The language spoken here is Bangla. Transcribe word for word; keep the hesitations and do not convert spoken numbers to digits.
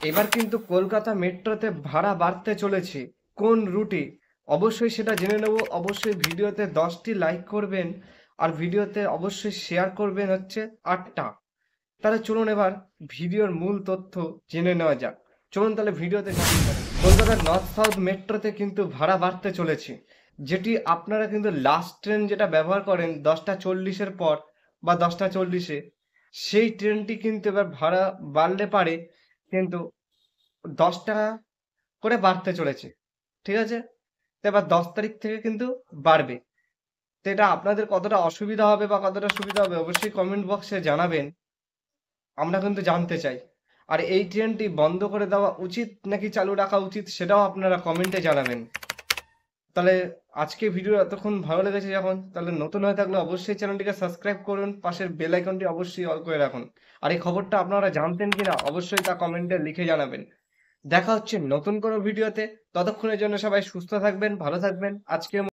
এবার কিন্তু কলকাতা মেট্রোতে ভাড়া বাড়তে চলেছে। কোন রুটে? অবশ্যই সেটা জেনে নেব। অবশ্যই ভিডিওতে দশটি লাইক করবেন আর ভিডিওতে অবশ্যই শেয়ার করবেন হচ্ছে আটটা। তাহলে চলুন এবার ভিডিওর মূল তথ্য জেনে নেওয়া যাক। চলুন তাহলে ভিডিওতে যাই। কলকাতার নর্থ সাউথ মেট্রোতে কিন্তু ভাড়া বাড়তে চলেছে, যেটি আপনারা কিন্তু লাস্ট ট্রেন যেটা ব্যবহার করেন দশটা চল্লিশের পর বা দশটা চল্লিশে, সেই ট্রেনটি কিন্তু এবার ভাড়া বাড়লে পারে কিন্তু দশ টাকা করে বাড়তে চলেছে। ঠিক আছে? তো এবার দশ তারিখ থেকে কিন্তু বাড়বে। তো এটা আপনাদের কতটা অসুবিধা হবে বা কতটা সুবিধা হবে অবশ্যই কমেন্ট বক্সে জানাবেন। আমরা কিন্তু জানতে চাই। আর এই ট্রেনটি বন্ধ করে দেওয়া উচিত নাকি চালু রাখা উচিত সেটাও আপনারা কমেন্টে জানাবেন। তাহলে আজকে ভিডিও এতক্ষণ ভালো লেগেছে যখন, তাহলে নতুন হয়ে থাকলে অবশ্যই চ্যানেলটিকে সাবস্ক্রাইব করুন, পাশের বেল আইকনটি অবশ্যই অল করে রাখুন। আর এই খবরটা আপনারা জানতেন কিনা অবশ্যই তা কমেন্টে লিখে জানাবেন। দেখা হচ্ছে নতুন কোনো ভিডিওতে। ততক্ষণের জন্য সবাই সুস্থ থাকবেন, ভালো থাকবেন। আজকের